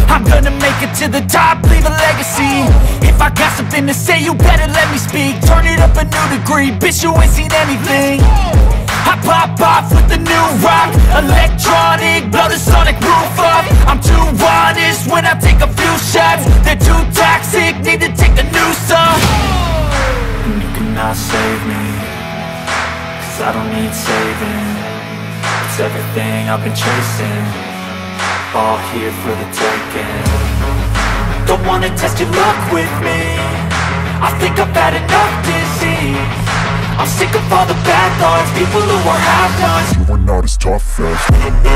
I'm gonna make it to the top, leave a legacy. If I got something to say, you better let me speak. Turn it up a new degree, bitch, you ain't seen anything. I pop off with the new rock, electronic, blow the sonic roof up. I'm too honest when I take a few shots. They're too toxic, need to take the noose off. And you cannot save me, cause I don't need saving. It's everything I've been chasing, all here for the taking. Don't wanna test your luck with me, I think I've had enough disease. I'm sick of all the bad thoughts, people who are half-nots. You are not as tough as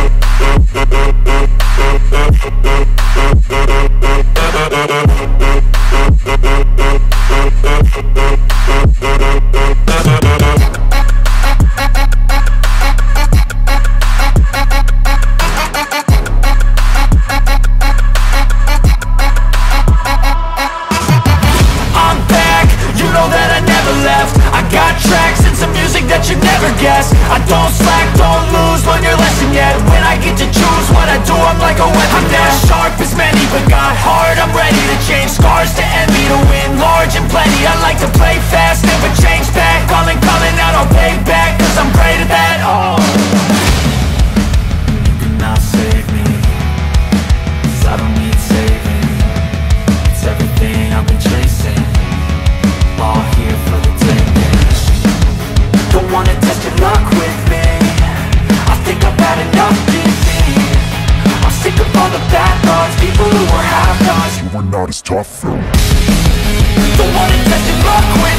I don't slack, don't lose, learn your lesson yet. When I get to choose what I do, I'm like a weapon. I'm not sharp as many, but got hard. I'm ready to change scars to envy, to win large and plenty. I like to play fast, never change back. Calling out, I'll pay back, cause I'm great at that. Oh, you cannot save me, cause I don't need saving. It's everything I've been chasing, all here for the taking. Don't wanna test your luck with me, I think I've had enough disease. I'm sick of all the bad thoughts, people who are half-nots. You are not as tough though. Don't wanna test your luck with me,